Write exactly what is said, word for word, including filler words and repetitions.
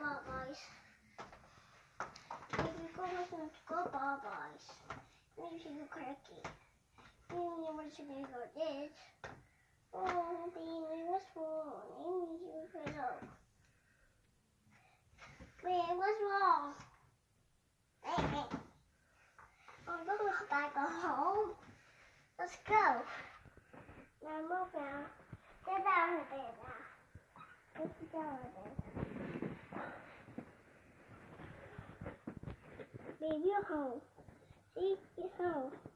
bye-byes. Maybe go listen to go bye-byes. Maybe you cracky. Maybe you want to be like this. Oh, baby, what's wrong? Maybe you could help. Baby, what's wrong? Baby. I'm going back home. Let's go. Now move now. Get down a bit now. Get down a bit. Baby, you're home. See, you're home.